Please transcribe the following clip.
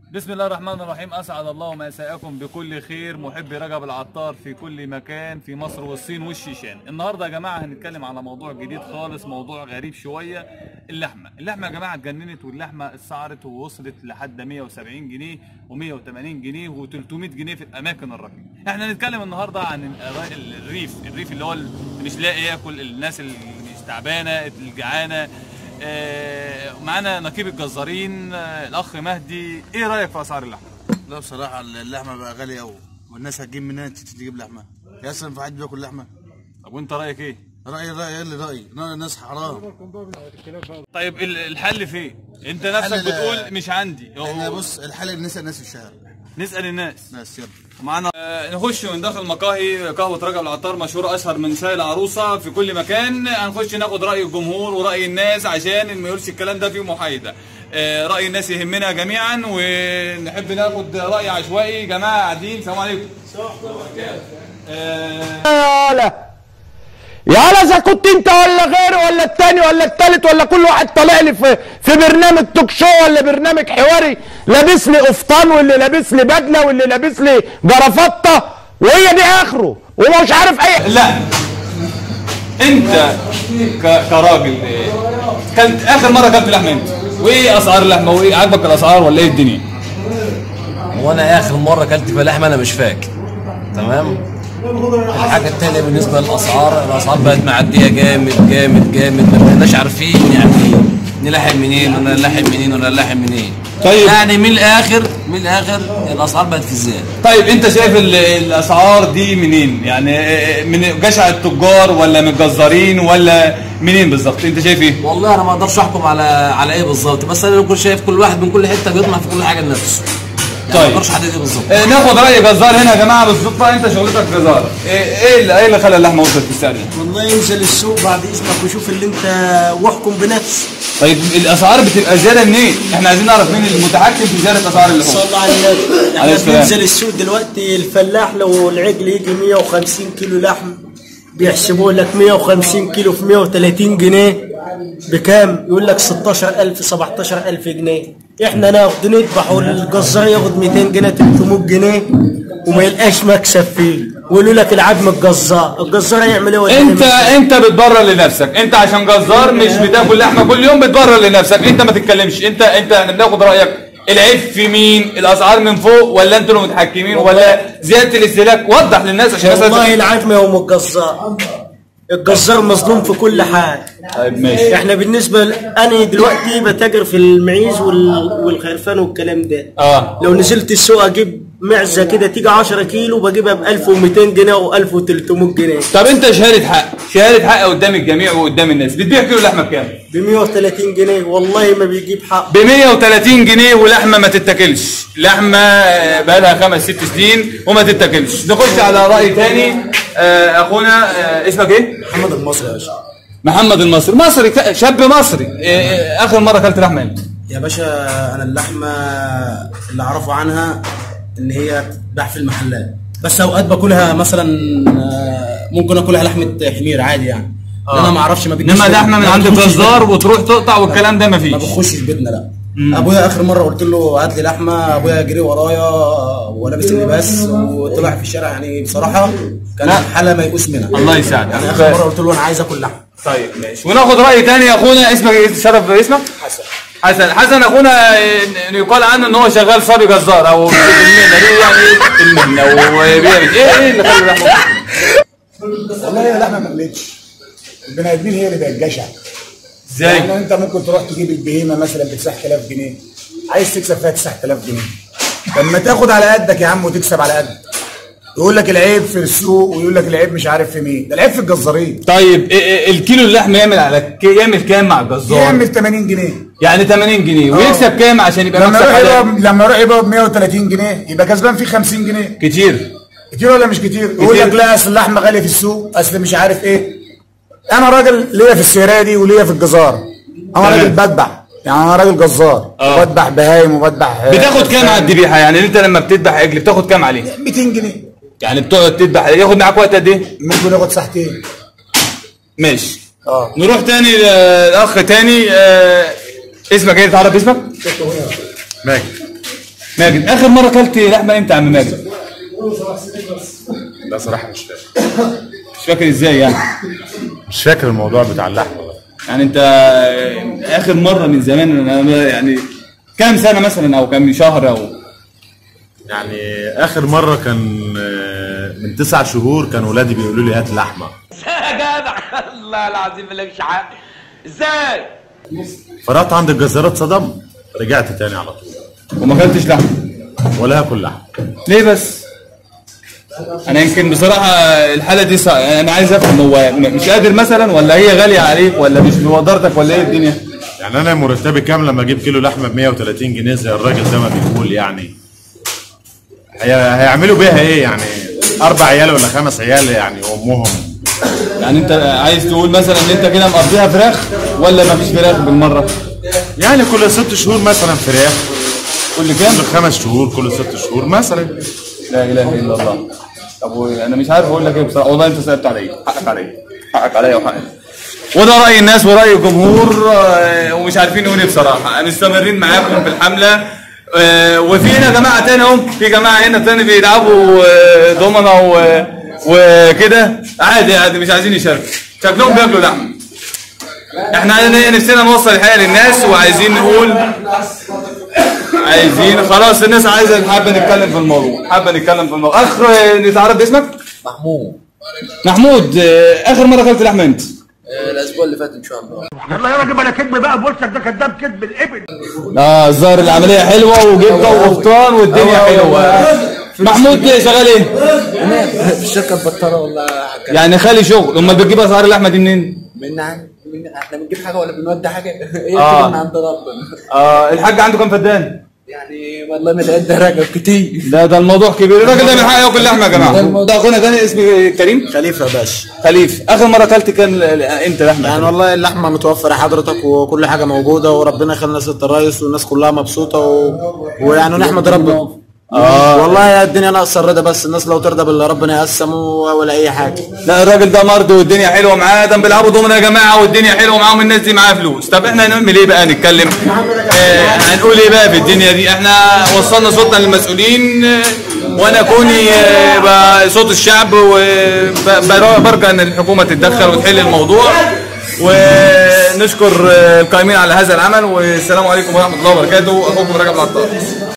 بسم الله الرحمن الرحيم. اسعد الله مساءكم بكل خير محبي رجب العطار في كل مكان في مصر والصين والشيشان. النهارده يا جماعه هنتكلم على موضوع جديد خالص، موضوع غريب شويه. اللحمه يا جماعه اتجننت، واللحمه اتسعرت ووصلت لحد 170 جنيه و180 جنيه و300 جنيه في الاماكن الرخيصه. احنا هنتكلم النهارده عن الريف اللي هو اللي مش لاقي ياكل، الناس اللي مش تعبانه، الجعانه. معانا نقيب الجزارين الاخ مهدي. ايه رايك في اسعار اللحمه؟ لا بصراحه اللحمه بقى غاليه قوي، والناس هتجيب منين تجيب لحمه؟ هي اصلا في حد بياكل لحمه؟ طب وانت رايك ايه؟ رايي الناس حرام. طيب الحل فين؟ انت نفسك بتقول مش عندي. احنا بص الحل نسال الناس في الشارع، نسال الناس. يلا معانا نخش من داخل مقاهي قهوه رجب العطار، مشهوره اشهر من شاي العروسه في كل مكان. هنخش ناخد راي الجمهور وراي الناس عشان ما يقولش الكلام ده فيه محايده. راي الناس يهمنا جميعا، ونحب ناخد راي عشوائي. جماعه قاعدين، السلام عليكم. يا اذا كنت انت ولا غيره ولا التاني ولا التالت ولا كل واحد طالع لي في برنامج توك شو ولا برنامج حواري، لابس لي قفطان واللي لابس لي بدله واللي لابس لي جرافطه، وهي دي اخره ومش عارف اي. لا انت كراجل كلت اخر مره كلت لحمه انت، وايه اسعار اللحمه، وايه عاجبك الاسعار ولا ايه الدنيا؟ وانا اخر مره كلت فيها لحمه انا مش فاكر. تمام. الحاجه الثانيه بالنسبه للاسعار، الاسعار بقت معديه جامد جامد جامد، ما بقيناش عارفين يعني نلحم منين ولا نلحم منين ولا نلحم منين. طيب يعني من الاخر الاسعار بقت في الزياده. طيب انت شايف الاسعار دي منين؟ يعني من جشع التجار ولا من الجزارين ولا منين بالظبط؟ انت شايف ايه؟ والله انا ما اقدرش احكم على ايه بالظبط، بس انا بكون شايف كل واحد من كل حته بيطمع في كل حاجه لنفسه. طيب ما اقدرش احدد ايه بالظبط. ناخد راي جزار هنا يا جماعه بالصدفه. انت شغلتك جزار، ايه اللي خلى اللحمه وصلت في السعر ده؟ والله ينزل السوق بعد اذنك وشوف اللي انت واحكم بنفسك. طيب الاسعار بتبقى زياده منين؟ احنا عايزين نعرف مين المتحكم في زياده اسعار اللحوم. صلى على النبي. احنا بننزل السوق دلوقتي، الفلاح لو العجل يجي 150 كيلو لحم بيحسبوا لك 150 كيلو في 130 جنيه بكام؟ يقول لك 16000 17000 جنيه. احنا ناخد نذبح والجزار ياخد 200 جنيه 300 جنيه وما يلقاش مكسب فيه، ويقولوا لك العدم الجزار هيعمل ايه؟ انت بتبرر لنفسك. انت عشان جزار مش بتاكل لحمه كل يوم بتبرر لنفسك. انت ما تتكلمش. احنا بناخد رايك. العيب في مين؟ الاسعار من فوق ولا انتوا اللي متحكمين ولا زياده الاستهلاك؟ وضح للناس عشان والله العدم يوم الجزار مظلوم في كل حاجه. طيب ماشي. احنا بالنسبه انا دلوقتي بتاجر في المعيز والخرفان والكلام ده. لو نزلت السوق اجيب معزه كده تيجي 10 كيلو بجيبها ب 1200 جنيه او 1300 جنيه. طب انت شهاده حق قدام الجميع وقدام الناس، بتبيع كيلو لحمه بكام؟ ب 130 جنيه. والله ما بيجيب حق. ب 130 جنيه ولحمه ما تتاكلش، لحمه بقى لها 5 6 سنين وما تتاكلش. نخش على راي ثاني. اخونا اسمك ايه؟ محمد المصري يا باشا. محمد المصري، شاب مصري. اخر مره اكلت لحمه امتى؟ يا باشا انا اللحمه اللي اعرفه عنها ان هي بتتباع في المحلات، بس اوقات باكلها مثلا ممكن اكلها لحمه حمير عادي يعني. انا ما اعرفش، ما بتجيش. انما لحمه من عند الجزار وتروح تقطع والكلام ده ما فيش. ما بخشش بيتنا لا. ابويا اخر مره قلت له هات لي لحمه، ابويا جري ورايا ولابس اللباس وطلع في الشارع. يعني بصراحه كان حاله ميؤوس منها. الله يساعدك. يعني اخر مره قلت له انا عايز اكل لحمه. طيب ماشي. وناخد راي ثاني يا اخونا. اسمك ايه؟ شرف اسمك؟ حسن اخونا. يقال عنه ان هو شغال صبي جزار او في المهنه دي، يعني المهنه وبيعمل ايه اللي خلى اللحمه؟ والله هي اللحمه ما قلتش، البني ادمين هي اللي بقت جشع. ازاي؟ يعني انت ممكن تروح تجيب البهيمه مثلا ب 9000 جنيه، عايز تكسب فيها 9000 جنيه. لما تاخد على قدك يا عم وتكسب على قدك، يقول لك العيب في السوق ويقول لك العيب مش عارف في مين، ده العيب في الجزارين. طيب الكيلو اللحمه يعمل كام مع الجزار؟ يعمل 80 جنيه. يعني 80 جنيه ويكسب كام عشان يبقى مكسب حلال؟ لما يروح يبقى ب 130 جنيه يبقى كسبان فيه 50 جنيه. كتير ولا مش كتير؟ يقول لك لا اصل اللحمه غاليه في السوق، اصل مش عارف ايه. انا راجل ليا في السيرة دي وليا في الجزار. انا راجل بذبح، يعني انا راجل جزار وبذبح بهايم وبذبح. بتاخد كام على الذبيحه؟ يعني انت لما بتذبح عجل بتاخد كام عليه؟ 200 جنيه. يعني بتقعد تذبح ياخد معاك وقت قد ايه؟ ممكن ياخد ساعتين. ماشي. نروح تاني لاخ تاني. اسمك ايه؟ تعرف اسمك؟ ماجد. ماجد، اخر مره اكلت لحمه امتى يا عم ماجد؟ لا صراحه مش فاكر. مش فاكر ازاي يعني؟ مش فاكر الموضوع بتاع اللحمه ده. يعني انت اخر مره من زمان يعني كام سنه مثلا او كام شهر او يعني اخر مره كان من 9 شهور كان ولادي بيقولوا لي هات لحمه. يا جدع الله العظيم مالكش حق. ازاي؟ فرحت عند الجزار اتصدمت، رجعت تاني على طول. وما اكلتش لحمه ولا هاكل لحمه. ليه بس؟ انا يمكن بصراحه الحاله دي انا عايز افهم، هو مش قادر مثلا ولا هي غاليه عليك ولا مش بمقدرتك ولا ايه الدنيا؟ يعني انا مرتبي كام لما اجيب كيلو لحمه ب 130 جنيه زي الراجل ده ما بيقول؟ يعني هيعملوا بيها ايه يعني؟ 4 عيال ولا 5 عيال يعني وامهم. يعني انت عايز تقول مثلا ان انت كده مقضيها فراخ ولا ما فيش فراخ بالمره؟ يعني كل 6 شهور مثلا فراخ. كل كام؟ كل 5 شهور، كل 6 شهور مثلا. لا اله الا الله. طب انا مش عارف اقول لك ايه بصراحه، والله انت صعبت عليا، حقك عليا، حقك عليا وحقك. وده راي الناس وراي الجمهور ومش عارفين نقول ايه بصراحه. مستمرين معاكم في الحمله. وفي هنا جماعه تاني اهو، في جماعه هنا تاني بيلعبوا دومنا وكده عادي عادي، مش عايزين يشاركوا، شكلهم بياكلوا لحمه. احنا نفسنا نوصل الحقيقه للناس وعايزين نقول خلاص الناس عايزه، حابه نتكلم في الموضوع، اخ نتعرف باسمك؟ محمود. اخر مره اكلت لحمه امتى؟ الاسبوع اللي فات ان شاء الله. يلا يا راجل بلا كذب بقى، بوشك ده كذاب كذب الابن. الظاهر العمليه حلوه وجبه وفطان والدنيا حلوه. محمود شغال ايه؟ في الشركه البطاره والله. يعني خالي شغل. امال بتجيب اسعار اللحمه دي منين؟ احنا بنجيب حاجه ولا بنودي حاجه؟ هي بتيجي من عند ربنا. الحاج عنده كام فدان؟ يعني والله ما ده رقم كتير. ده الموضوع كبير. الراجل ده من حقه ياكل لحمه يا جماعه. ده اخونا تاني اسمي كريم خليفه يا باشا. خليفه. اخر مره اكلت كان امتى لحمه؟ يعني والله اللحمه متوفره حضرتك وكل حاجه موجوده وربنا يخلينا ست الرئيس والناس كلها مبسوطه ويعني نحمد ربنا. والله الدنيا ناقصه الرضا، بس الناس لو ترضى باللي ربنا يقسمه ولا اي حاجه. لا الراجل ده مرضي والدنيا حلوه معاه، ده بيلعبوا دومنا يا جماعه والدنيا حلوه معاهم، الناس دي معاها فلوس. طب احنا هنعمل ايه بقى؟ نتكلم هنقول ايه بقى في الدنيا دي؟ احنا وصلنا صوتنا للمسؤولين وانا كوني صوت الشعب، وبرجى ان الحكومه تتدخل وتحل الموضوع. ونشكر القائمين على هذا العمل، والسلام عليكم ورحمه الله وبركاته. اخوكم رجب العطار.